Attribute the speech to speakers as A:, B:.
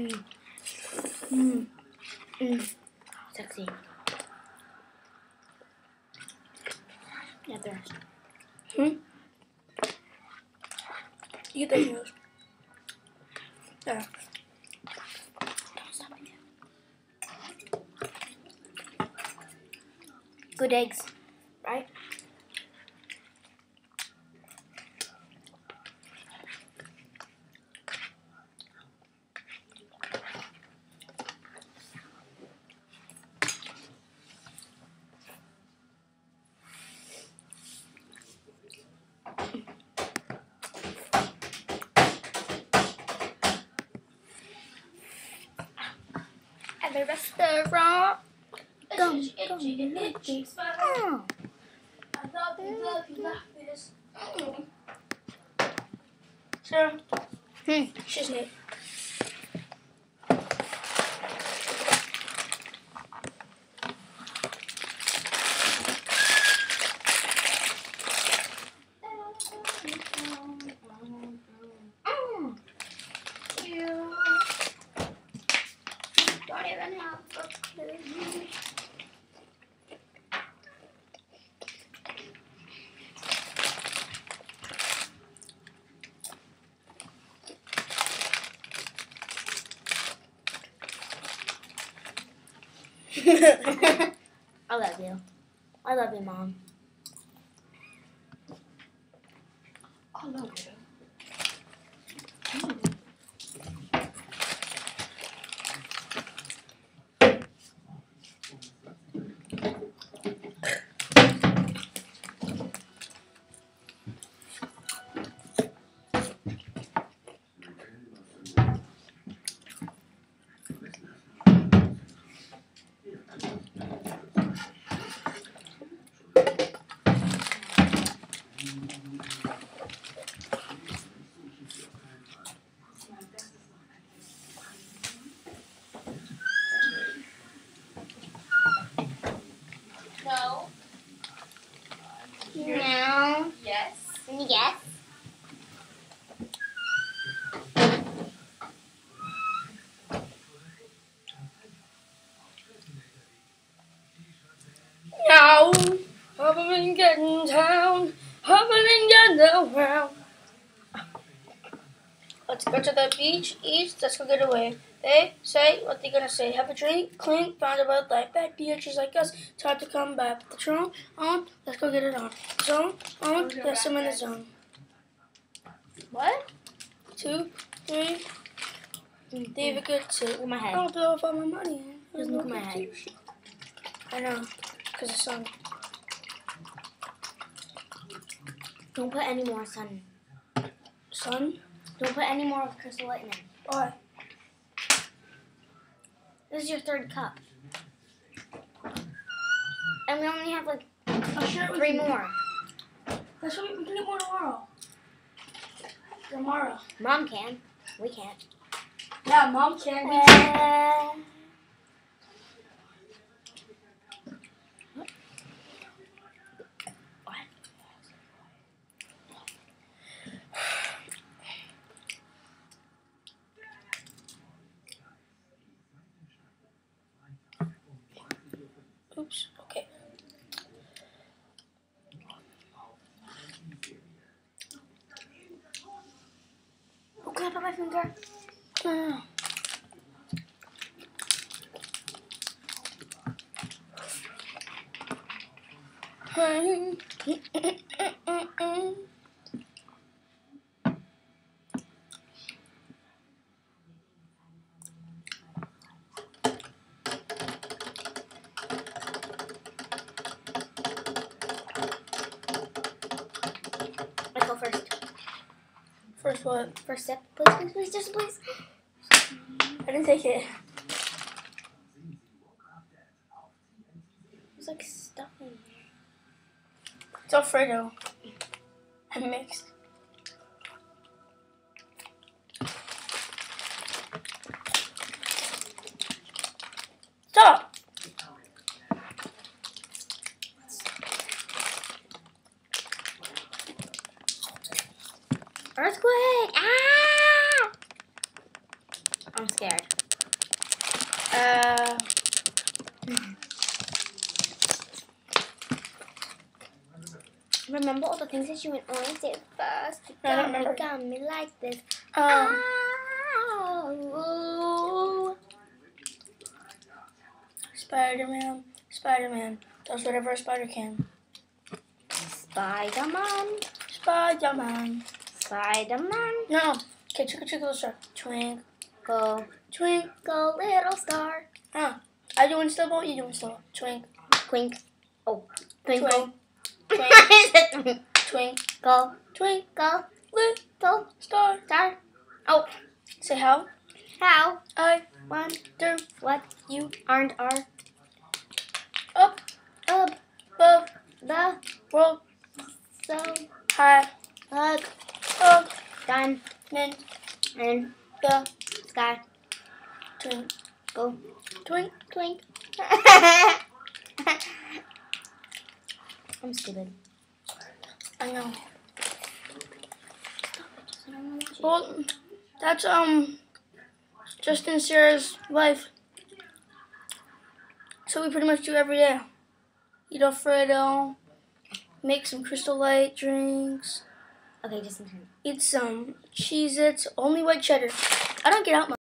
A: Sexy. Yeah, there.
B: Eat those noodles. There.
A: Good eggs, right? At the restaurant.
B: Itchy.
A: Oh.
B: I love this. Sarah, she's neat.
A: Don't even have a clue. I love you. I love you, Mom.
B: I love you.
A: No. No.
C: Yes.
A: Yes.
B: Now, I've been getting down. I've been getting around. Let's go to the beach, eat, let's go get away. They say what they're gonna say. Have a drink, clink, found about life. Bad bitches like us, time to come back. Patron on, let's go get it on. Zone on, yes, I'm in the zone.
A: What?
B: 2, 3. David good
A: Look at my
B: I
A: head.
B: don't blow off all my money.
A: Just look at my head.
B: I know, because the sun.
A: Don't put any more sun.
B: Sun?
A: Don't put any more of Crystal Lightning.
B: Why?
A: This is your third cup. And we only have like
B: I'll share it with
A: 3
B: you.
A: more.
B: That's why we can get more tomorrow. Tomorrow.
A: Mom can. We can't.
B: Yeah, Mom can. We can. Oops. Okay.
A: Oh, can I put my finger?
B: No.
A: I go first.
B: First what?
A: First sip. Please, just please.
B: I didn't take it.
A: It's like stuff in there.
B: It's Alfredo. And mixed. Stop!
A: Earthquake! Ah! I'm scared. Remember all the things that you went on and did first? You
B: I don't remember.
A: got me like this.
B: Um,
A: Oh.
B: Spider-Man, Spider-Man does whatever a spider can.
A: Spider-Man.
B: Spider-Man.
A: Spider-Man.
B: No. Okay, twinkle, little star. Twinkle,
A: Twinkle, little star.
B: I doing still, boy? You doing still? Twink,
A: Twink. Oh, twinkle.
B: twink,
A: Twinkle.
B: twinkle,
A: Little
B: star.
A: star. Oh,
B: Say how
A: how
B: I
A: wonder what
B: you
A: aren't are
B: up
A: above
B: above
A: the
B: world
A: so
B: high
A: hug
B: of
A: done
B: men
A: in
B: the
A: sky.
B: twinkle,
A: Twink. I'm stupid.
B: I know. Well, that's Justin and Sarah's life. So we pretty much do every day. Eat Alfredo, make some Crystal Light drinks,
A: Okay, just in time.
B: eat some Cheez-Its, only white cheddar. I don't get out much.